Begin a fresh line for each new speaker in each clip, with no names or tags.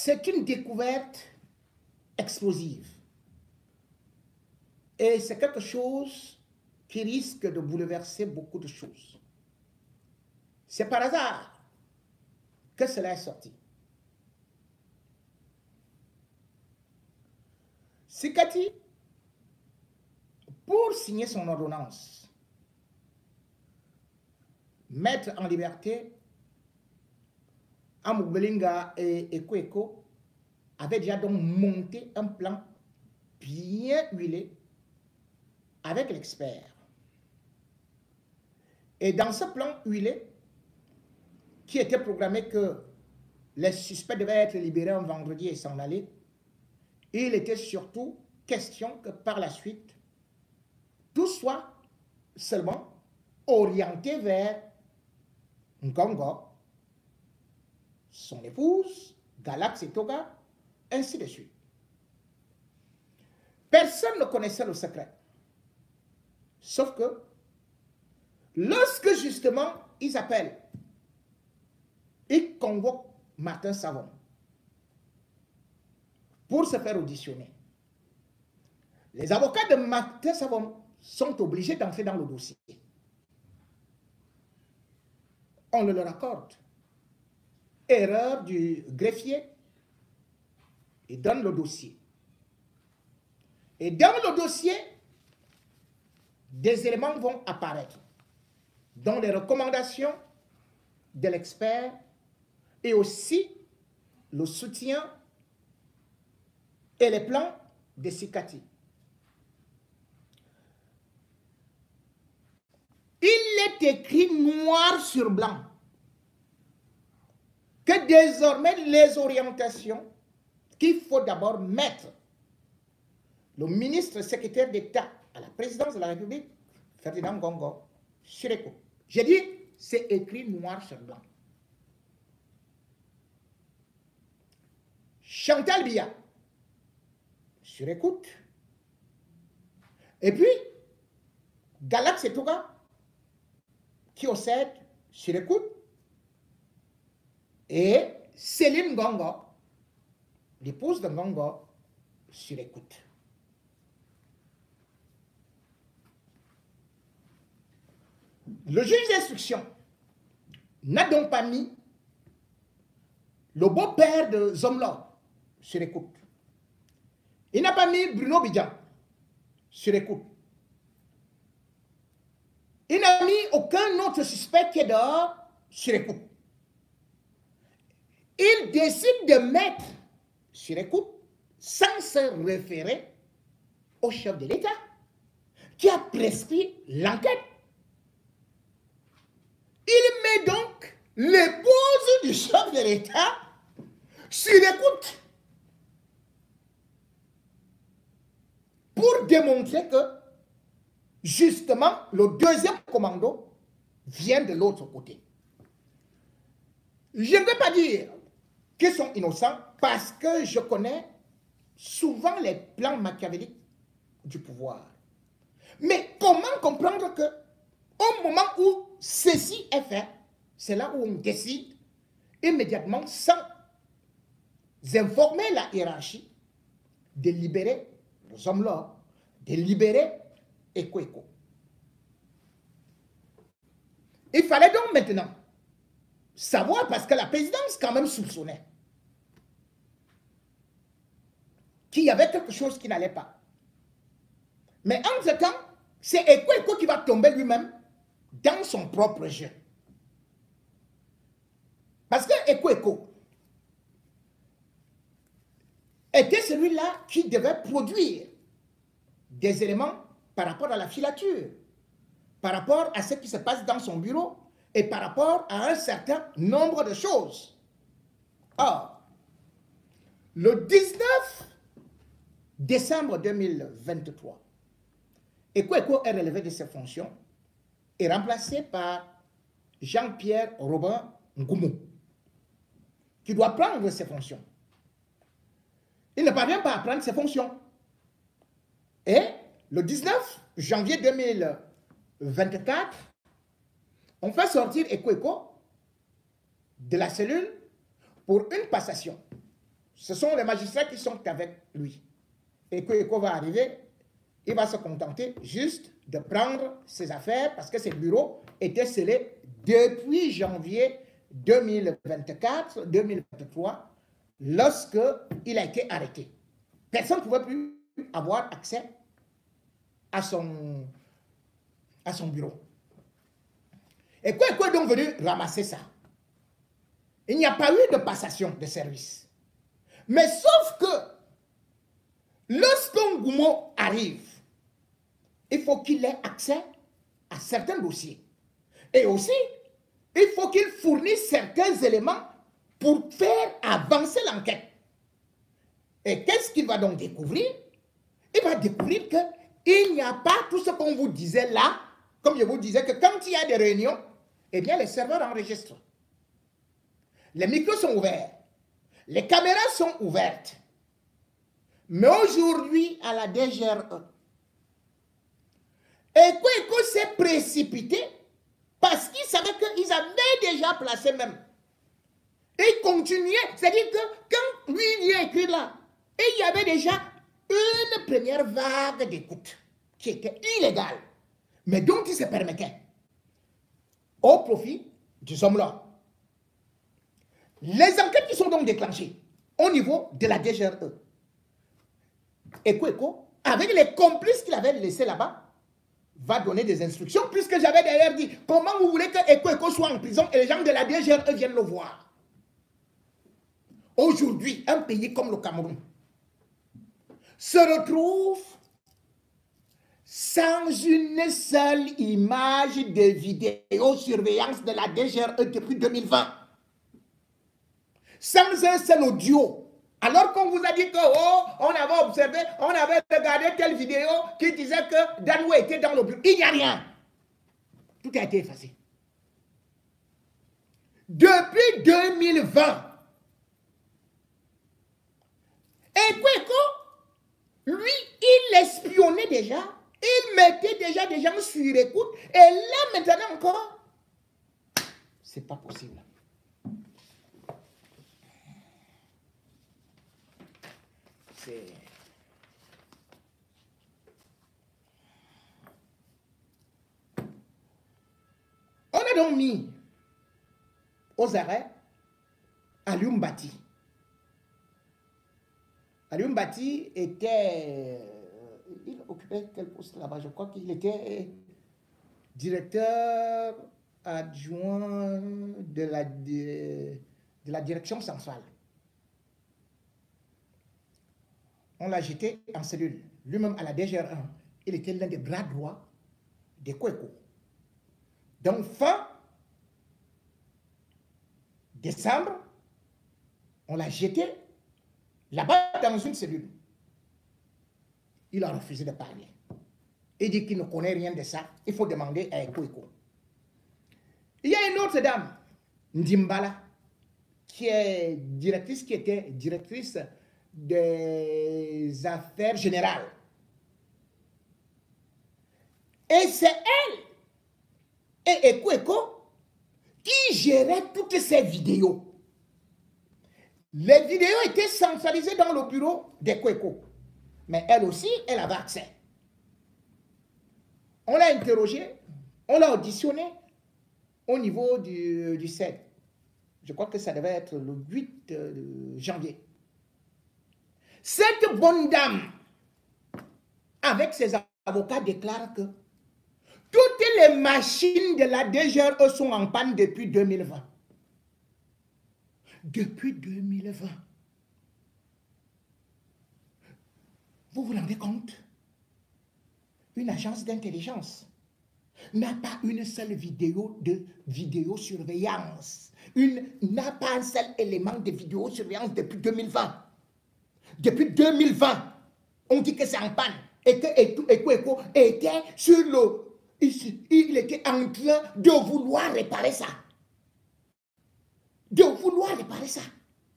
c'est une découverte explosive. Et c'est quelque chose qui risque de bouleverser beaucoup de choses. C'est par hasard que cela est sorti. Sikati, pour signer son ordonnance, mettre en liberté Amoubelinga et Ekweko avaient déjà donc monté un plan bien huilé avec l'expert. Et dans ce plan huilé, qui était programmé que les suspects devaient être libérés un vendredi et s'en aller, il était surtout question que par la suite, tout soit seulement orienté vers Ngongo, son épouse, Galax et Toga, ainsi de suite. Personne ne connaissait le secret. Sauf que, lorsque justement ils appellent, ils convoquent Martin Savon pour se faire auditionner. Les avocats de Martin Savon sont obligés d'entrer dans le dossier. On le leur accorde. Erreur du greffier. Il donne le dossier. Et dans le dossier, des éléments vont apparaître, dont les recommandations de l'expert et aussi le soutien et les plans de Sikati. Il est écrit noir sur blanc que désormais les orientations qu'il faut d'abord mettre le ministre secrétaire d'État à la présidence de la République, Ferdinand Ngongo, sur écoute. J'ai dit, c'est écrit noir sur blanc. Chantal Biya, sur écoute. Et puis, Galax et Toga, qui possède sur écoute. Et Céline Ngongo, l'épouse de Ngongo, sur écoute. Le juge d'instruction n'a donc pas mis le beau-père de Zomlo sur écoute. Il n'a pas mis Bruno Bidjan sur écoute. Il n'a mis aucun autre suspect qui est dehors sur écoute. Il décide de mettre sur écoute sans se référer au chef de l'État qui a prescrit l'enquête. Il met donc l'épouse du chef de l'État sur écoute pour démontrer que justement le deuxième commando vient de l'autre côté. Je ne veux pas dire qu'ils sont innocents parce que je connais souvent les plans machiavéliques du pouvoir. Mais comment comprendre que au moment où ceci est fait, c'est là où on décide immédiatement, sans informer la hiérarchie, de libérer les hommes-là, de libérer Ekweko. Il fallait donc maintenant savoir, parce que la présidence quand même soupçonnait qu'il y avait quelque chose qui n'allait pas. Mais entre-temps, c'est Ekweko qui va tomber lui-même dans son propre jeu. Parce que Ekweko était celui-là qui devait produire des éléments par rapport à la filature, par rapport à ce qui se passe dans son bureau et par rapport à un certain nombre de choses. Or, le 19 décembre 2023, Ekweko est relevé de ses fonctions et remplacé par Jean-Pierre Robin Ngoumou, qui doit prendre ses fonctions. Il ne parvient pas à prendre ses fonctions. Et le 19 janvier 2024, on fait sortir Ekweko de la cellule pour une passation ce sont les magistrats qui sont avec lui. Et Ekwe va arriver, il va se contenter juste de prendre ses affaires parce que ses bureaux étaient scellés depuis janvier 2024-2023 lorsque il a été arrêté. Personne ne pouvait plus avoir accès à son bureau. Et Ekwe est donc venu ramasser ça. Il n'y a pas eu de passation de service. Mais sauf que lorsqu'un Goumo arrive, il faut qu'il ait accès à certains dossiers. Et aussi, il faut qu'il fournisse certains éléments pour faire avancer l'enquête. Et qu'est-ce qu'il va donc découvrir? Il va découvrir qu'il n'y a pas tout ce qu'on vous disait là, comme je vous disais que quand il y a des réunions, eh bien les serveurs enregistrent. Les micros sont ouverts. Les caméras sont ouvertes. Mais aujourd'hui, à la DGRE, Ekwe s'est précipité parce qu'il savait qu'ils avaient déjà placé même. Et il continuait. C'est-à-dire que quand lui vient écrire là, et il y avait déjà une première vague d'écoute qui était illégale, mais dont il se permettait au profit du homme-là. Les enquêtes qui sont donc déclenchées au niveau de la DGRE, Ekwe, avec les complices qu'il avait laissés là-bas, va donner des instructions, puisque j'avais d'ailleurs dit, comment vous voulez que Ekwe soit en prison et les gens de la DGRE viennent le voir? Aujourd'hui, un pays comme le Cameroun se retrouve sans une seule image de vidéosurveillance de la DGRE depuis 2020. Sans un seul audio. Alors qu'on vous a dit que, oh, on avait observé, on avait regardé telle vidéo qui disait que Danoué était dans le bureau. Il n'y a rien. Tout a été effacé. Depuis 2020, Ekwe, lui, il espionnait déjà, il mettait déjà des gens sur écoute, et là, maintenant encore, c'est pas possible. On a donc mis aux arrêts Alioune Bati. Alioune Bati était... il occupait quel poste là-bas? Je crois qu'il était directeur adjoint de la direction centrale. On l'a jeté en cellule. Lui-même à la DGR1, il était l'un des bras droits d'Ekwe. Donc fin décembre, on l'a jeté là-bas dans une cellule. Il a refusé de parler. Il dit qu'il ne connaît rien de ça. Il faut demander à Ekwe. Il y a une autre dame, Ndimbala, qui était directrice des affaires générales. Et c'est elle et Ekwe qui gérait toutes ces vidéos. Les vidéos étaient centralisées dans le bureau d'Ekwe. Mais elle aussi, elle avait accès. On l'a interrogée, on l'a auditionnée au niveau du CED. Je crois que ça devait être le 8 janvier. Cette bonne dame, avec ses avocats, déclare que toutes les machines de la DGRE sont en panne depuis 2020. Depuis 2020. Vous vous rendez compte? Une agence d'intelligence n'a pas une seule vidéo de vidéosurveillance. N'a pas un seul élément de vidéosurveillance depuis 2020. Depuis 2020, on dit que c'est en panne. Et que Ekwe était sur le... Il était en train de vouloir réparer ça. De vouloir réparer ça.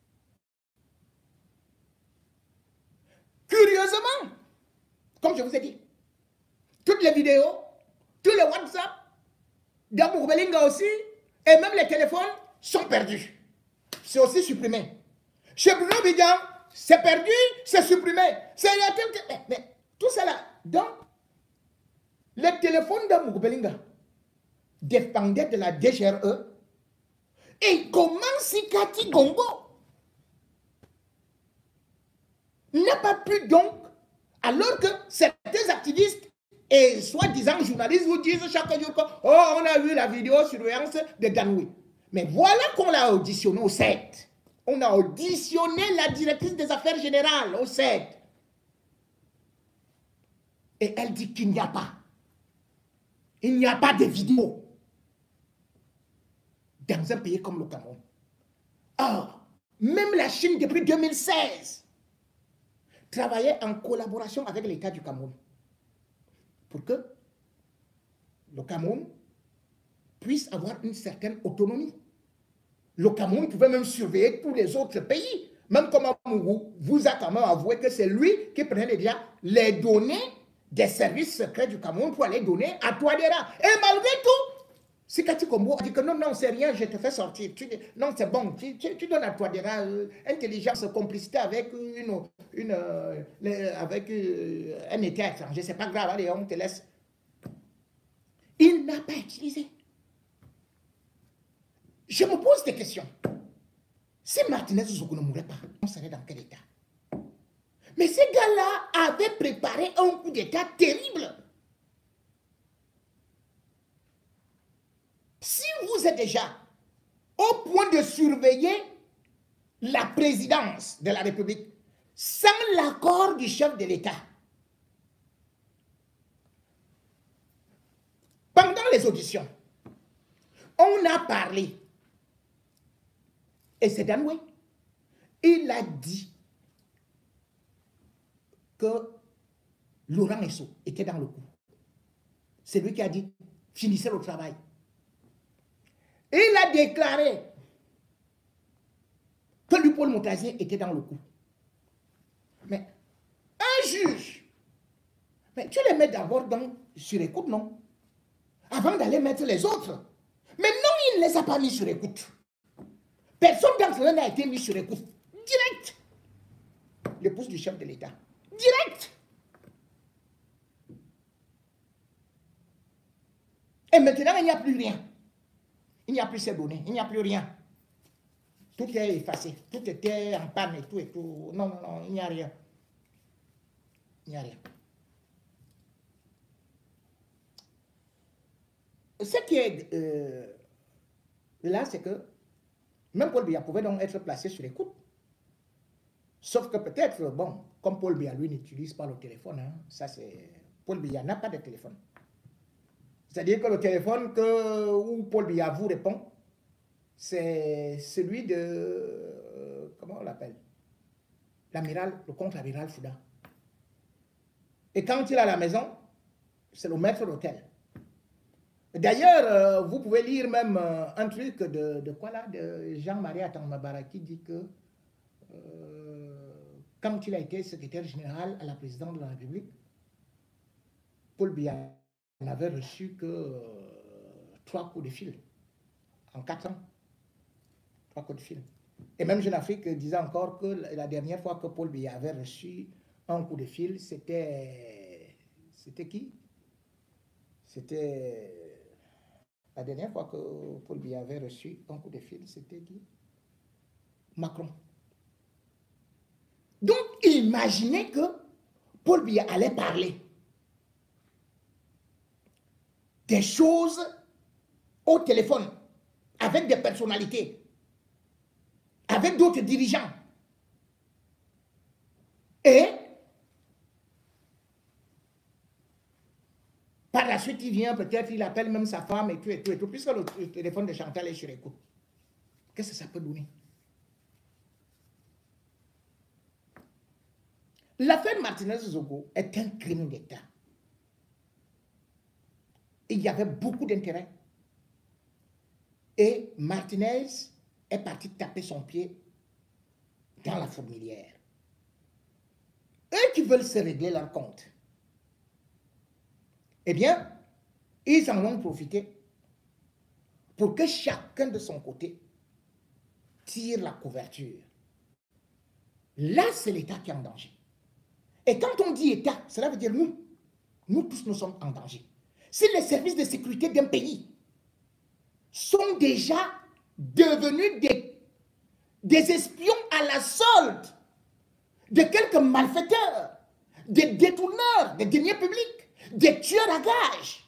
Curieusement, comme je vous ai dit, toutes les vidéos, tous les WhatsApp, d'Amour Belinga aussi, et même les téléphones sont perdus. C'est aussi supprimé. Chez Bruno Bidjan, c'est perdu, c'est supprimé. Mais tout cela. Donc, le téléphone de Mugubelinga dépendait de la DGRE. Et comment Sikati Gombo n'a pas pu donc, alors que certains activistes et soi-disant journalistes vous disent chaque jour que oh, on a vu la vidéo surveillance de Danoui. Mais voilà qu'on l'a auditionné au 7. On a auditionné la directrice des affaires générales au 7. Et elle dit qu'il n'y a pas. Il n'y a pas de vidéo dans un pays comme le Cameroun. Or, même la Chine depuis 2016 travaillait en collaboration avec l'État du Cameroun pour que le Cameroun puisse avoir une certaine autonomie. Le Cameroun pouvait même surveiller tous les autres pays. Même comme Amourou vous a quand même avoué que c'est lui qui prenait déjà les données des services secrets du Cameroun pour aller donner à Touadéra. Et malgré tout, Sikati Kombo a dit que non, non, c'est rien, je te fais sortir. Non, c'est bon, tu donnes à Touadéra intelligence, complicité avec, un État étranger. C'est pas grave, allez, on te laisse. Il n'a pas utilisé. Je me pose des questions. Si Martinez Zogo ne mourait pas, on serait dans quel état? Mais ces gars-là avaient préparé un coup d'état terrible. Si vous êtes déjà au point de surveiller la présidence de la République sans l'accord du chef de l'État, pendant les auditions, on a parlé, et c'est Danoué, il a dit que Laurent Esso était dans le coup. C'est lui qui a dit, finissez le travail. Il a déclaré que Paul Montazier était dans le coup. Mais un juge, mais tu les mets d'abord sur écoute, non? Avant d'aller mettre les autres. Mais non, il ne les a pas mis sur écoute. Personne d'entre eux n'a été mis sur écoute. Direct. L'épouse du chef de l'État. Direct. Et maintenant, il n'y a plus rien. Il n'y a plus ces données. Il n'y a plus rien. Tout est effacé. Tout était en panne et tout et tout. Non, non, non, il n'y a rien. Il n'y a rien. Ce qui est là, c'est que même Paul Biya pouvait donc être placé sur écoute. Sauf que peut-être, bon, comme Paul Biya, lui, n'utilise pas le téléphone, hein, ça c'est... Paul Biya n'a pas de téléphone. C'est-à-dire que le téléphone où Paul Biya vous répond, c'est celui de... comment on l'appelle? L'amiral, le contre-amiral Fouda. Et quand il est à la maison, c'est le maître d'hôtel. D'ailleurs, vous pouvez lire même un truc de quoi là, de Jean-Marie Atangmabara qui dit que quand il a été secrétaire général à la présidence de la République, Paul Biya n'avait reçu que 3 coups de fil en 4 ans. 3 coups de fil. Et même Jeune Afrique disait encore que la dernière fois que Paul Biya avait reçu un coup de fil, c'était qui? C'était... La dernière fois que Paul Biya avait reçu un coup de fil, c'était qui? Macron. Donc, imaginez que Paul Biya allait parler des choses au téléphone, avec des personnalités, avec d'autres dirigeants. Et par la suite, il vient, peut-être, il appelle même sa femme et tout, et tout, et tout, puisque le téléphone de Chantal est sur écoute. Qu'est-ce que ça peut donner? L'affaire Martinez-Zogo est un crime d'État. Il y avait beaucoup d'intérêt. Et Martinez est parti taper son pied dans la fourmilière. Eux qui veulent se régler leur compte, eh bien, ils en ont profité pour que chacun de son côté tire la couverture. là, c'est l'État qui est en danger. Et quand on dit État, cela veut dire nous. Nous tous, nous sommes en danger. Si les services de sécurité d'un pays sont déjà devenus des espions à la solde de quelques malfaiteurs, des détourneurs, des deniers publics, des tueurs à gages,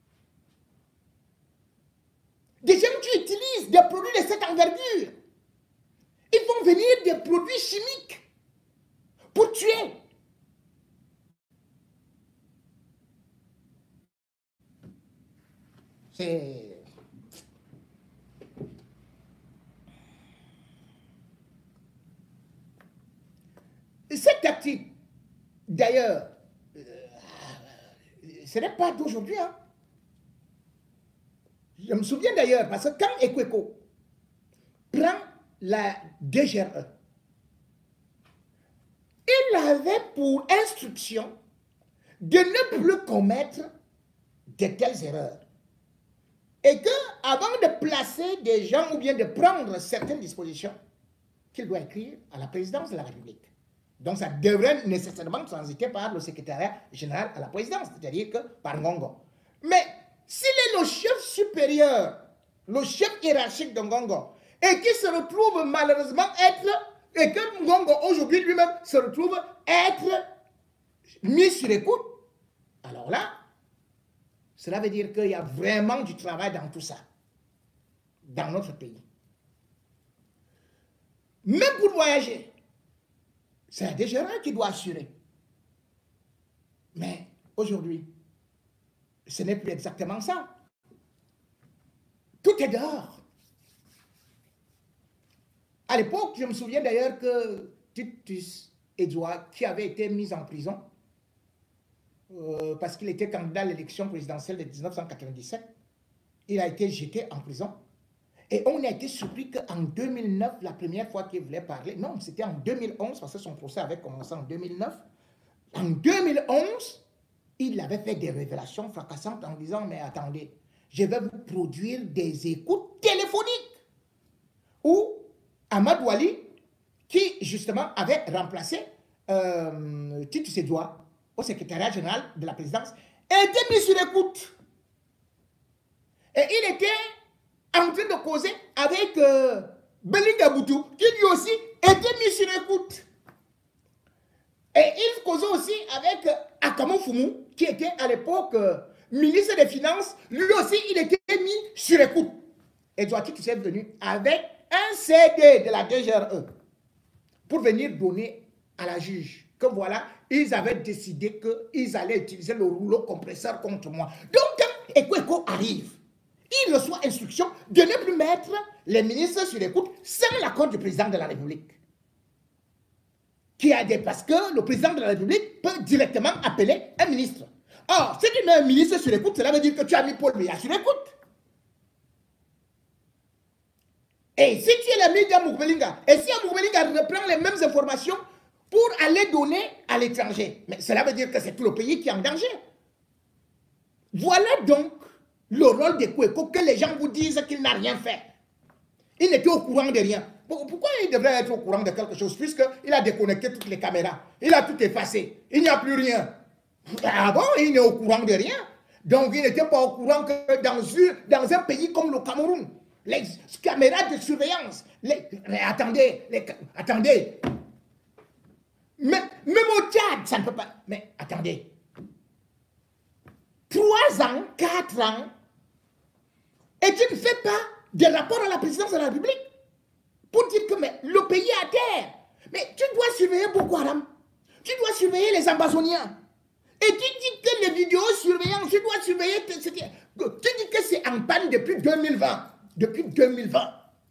des gens qui utilisent des produits de cette envergure, ils vont venir des produits chimiques pour tuer. C'est... Cette tactique, d'ailleurs, ce n'est pas d'aujourd'hui. Hein. Je me souviens d'ailleurs, parce que quand Ekweko prend la DGRE, il avait pour instruction de ne plus commettre de telles erreurs. Et qu'avant de placer des gens ou bien de prendre certaines dispositions, qu'il doit écrire à la présidence de la République. Donc ça devrait nécessairement transiter par le secrétariat général à la présidence, c'est-à-dire que par Ngongo. Mais s'il est le chef supérieur, le chef hiérarchique de Ngongo, et qui se retrouve malheureusement être, et que Ngongo aujourd'hui lui-même se retrouve être mis sur écoute, alors là, cela veut dire qu'il y a vraiment du travail dans tout ça, dans notre pays. Même pour voyager, c'est la DGRE qui doit assurer. Mais aujourd'hui, ce n'est plus exactement ça. Tout est dehors. À l'époque, je me souviens d'ailleurs que Titus Edouard, qui avait été mis en prison, parce qu'il était candidat à l'élection présidentielle de 1997, il a été jeté en prison. Et on a été surpris qu'en 2009, la première fois qu'il voulait parler, non, c'était en 2011, parce que son procès avait commencé en 2009. En 2011, il avait fait des révélations fracassantes en disant, mais attendez, je vais vous produire des écoutes téléphoniques. Où Ahmad Wali, qui justement avait remplacé Titus Edouard au secrétariat général de la présidence, était mis sur écoute. Et il était en train de causer avec Belinga Boutou, qui lui aussi était mis sur écoute. Et il causait aussi avec Akamo Foumou, qui était à l'époque ministre des Finances, lui aussi il était mis sur écoute. Et Douati qui est venu avec un CD de la DGRE pour venir donner à la juge que voilà, ils avaient décidé qu'ils allaient utiliser le rouleau compresseur contre moi. Donc, quand Ekweko arrive, il reçoit instruction de ne plus mettre les ministres sur écoute sans l'accord du président de la République. Parce que le président de la République peut directement appeler un ministre. Or, si tu mets un ministre sur écoute, cela veut dire que tu as mis Paul Biya sur écoute. Et si tu es l'ami d'Amourbelinga, et si Amourbelinga reprend les mêmes informations pour aller donner à l'étranger, mais cela veut dire que c'est tout le pays qui est en danger. Voilà donc le rôle d'Ekweko, que les gens vous disent qu'il n'a rien fait. Il n'était au courant de rien. Pourquoi il devrait être au courant de quelque chose, puisqu'il a déconnecté toutes les caméras, il a tout effacé, il n'y a plus rien. Ah bon, il n'est au courant de rien. Donc il n'était pas au courant que dans un pays comme le Cameroun, les caméras de surveillance, attendez, même au Tchad, ça ne peut pas. Mais attendez, 3 ans, 4 ans, et tu ne fais pas de rapport à la présidence de la République pour dire que mais, le pays est à terre. Mais tu dois surveiller Boko Haram, tu dois surveiller les Ambazoniens. Et tu dis que les vidéosurveillance, tu dois surveiller. Tu dis que c'est en panne depuis 2020. Depuis 2020.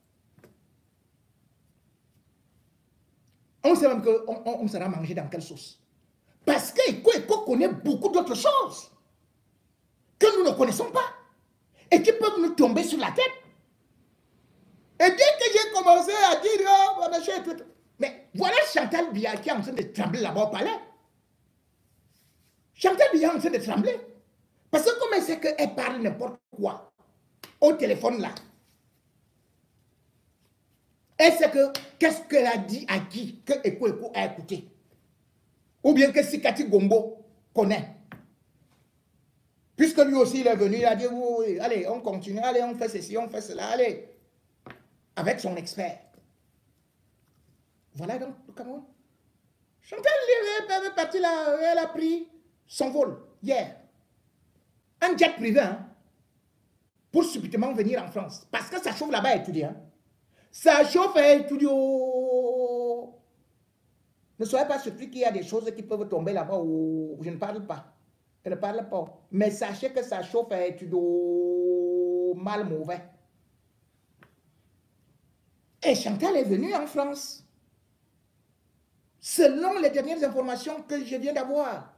On sait même qu'on sera mangé dans quelle sauce. Parce que Ekweko connaît beaucoup d'autres choses que nous ne connaissons pas et qui peuvent nous tomber sur la tête. Et dès que j'ai commencé à dire, oh, mais voilà Chantal Biya qui est en train de trembler là-bas au palais. Chantal Biya est en train de trembler. Parce que comment c'est qu'elle parle n'importe quoi au téléphone là. Est-ce que, qu'est-ce qu'elle a dit à qui que Eko a écouté? Ou bien que Sikati Gombo connaît? Puisque lui aussi, il est venu, il a dit, oui, allez, on continue, allez, on fait ceci, on fait cela, allez. Avec son expert. Voilà donc le Cameroun. Chantal est partie là, elle a pris son vol hier. Un jet privé, hein, pour subitement venir en France. Parce que ça chauffe là-bas à étudier. Hein. Ça chauffe à étudier. Ne soyez pas surpris qu'il y a des choses qui peuvent tomber là-bas où je ne parle pas. Je ne parle pas. Mais sachez que ça chauffe à étudier mal mauvais. Et Chantal est venue en France. Selon les dernières informations que je viens d'avoir.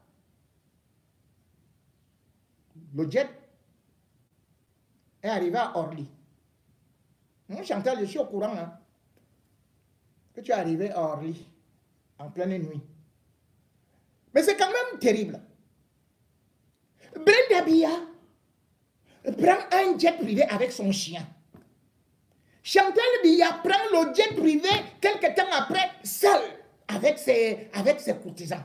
Le jet est arrivé à Orly. Chantal, je suis au courant hein, que tu es arrivé à Orly en pleine nuit. Mais c'est quand même terrible. Brenda Biya prend un jet privé avec son chien. Chantal Biya prend le jet privé quelque temps après, seul, avec ses courtisans.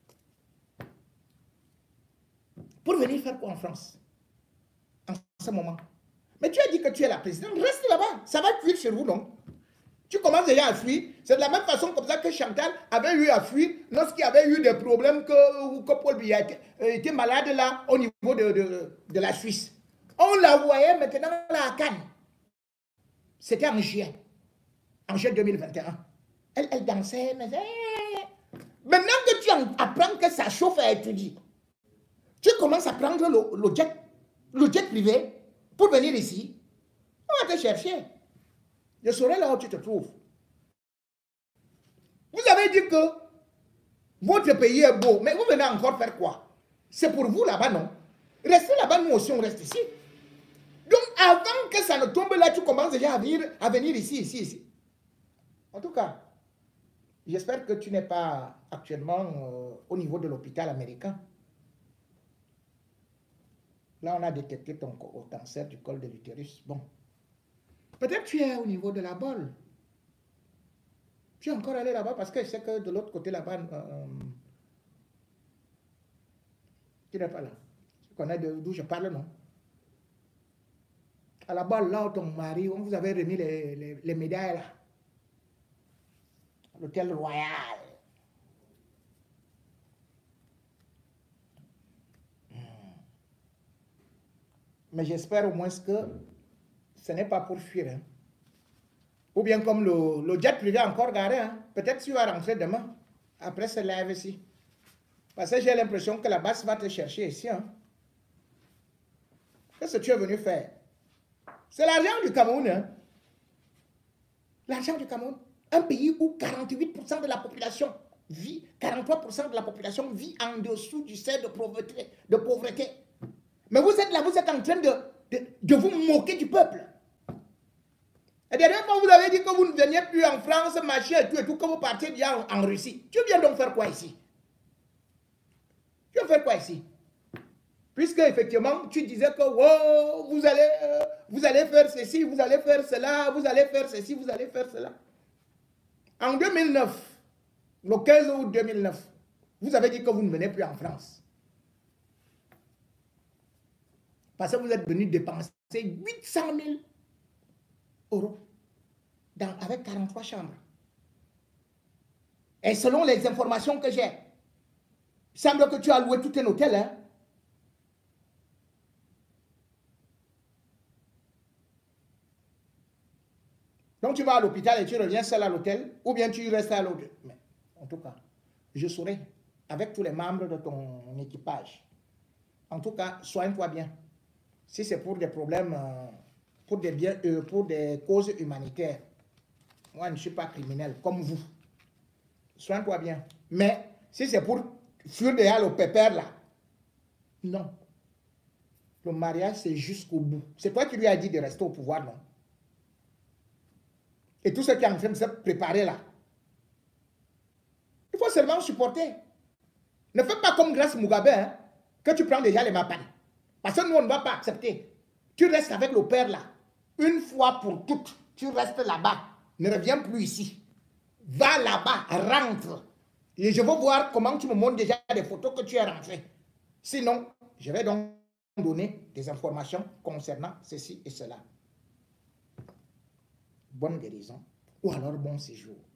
Pour venir faire quoi en France? En ce moment. Mais tu as dit que tu es la présidente, reste là-bas. Ça va cuire chez vous, non? Tu commences déjà à fuir. C'est de la même façon comme ça que Chantal avait eu à fuir lorsqu'il y avait eu des problèmes que Paul Biya était malade là au niveau de la Suisse. On la voyait maintenant là à Cannes. C'était en juin 2021. Elle dansait, mais... Maintenant que tu apprends que ça chauffe à étudier, tu commences à prendre le jet privé pour venir ici. On va te chercher. Je saurai là où tu te trouves. Vous avez dit que votre pays est beau, mais vous venez encore faire quoi? C'est pour vous là-bas, non? Restez là-bas, nous aussi on reste ici. Donc avant que ça ne tombe là, tu commences déjà à venir ici. En tout cas, j'espère que tu n'es pas actuellement au niveau de l'hôpital américain. Là, on a détecté ton cancer du col de l'utérus. Bon. Peut-être tu es au niveau de la bolle. Tu es encore allé là-bas parce que je sais que de l'autre côté là-bas, tu n'es pas là. Tu connais d'où je parle, non? À la bolle, là où ton mari, on vous avait remis les médailles là. L'hôtel royal. Mais j'espère au moins que ce n'est pas pour fuir. Hein. Ou bien comme le jet privé encore garé. Hein. Peut-être tu vas rentrer demain. Après ce live ici. Parce que j'ai l'impression que la base va te chercher ici. Hein. Qu'est-ce que tu es venu faire? C'est l'argent du Cameroun. Hein. L'argent du Cameroun. Un pays où 48% de la population vit, 43% de la population vit en dessous du seuil de pauvreté. Mais vous êtes là, vous êtes en train de vous moquer du peuple. La dernière fois, vous avez dit que vous ne veniez plus en France, machin et tout, que vous partiez déjà en Russie. Tu viens donc faire quoi ici? Tu viens faire quoi ici? Puisque effectivement, tu disais que oh, vous allez faire ceci, vous allez faire cela, vous allez faire ceci, vous allez faire cela. En 2009, le 15 août 2009, vous avez dit que vous ne venez plus en France. Parce que vous êtes venu dépenser 800 000 euros avec 43 chambres. Et selon les informations que j'ai, il semble que tu as loué tout un hôtel. Hein? Donc tu vas à l'hôpital et tu reviens seul à l'hôtel, ou bien tu restes à l'hôtel. Mais en tout cas, je saurai avec tous les membres de ton équipage. En tout cas, soigne-toi bien. Si c'est pour des problèmes, pour des causes humanitaires, moi je ne suis pas criminel comme vous. Soigne-toi bien. Mais si c'est pour fuir derrière le pépère là, non. Le mariage c'est jusqu'au bout. C'est toi qui lui as dit de rester au pouvoir, non? Et tout ce qui est en train de se préparer là, il faut seulement supporter. Ne fais pas comme Grace Mugabe, hein, que tu prends déjà les mapanes. Parce que nous, on ne va pas accepter. Tu restes avec le père là. Une fois pour toutes, tu restes là-bas. ne reviens plus ici. Va là-bas, rentre. Et je veux voir comment tu me montres déjà des photos que tu es rentré. Sinon, je vais donc donner des informations concernant ceci et cela. Bonne guérison ou alors bon séjour.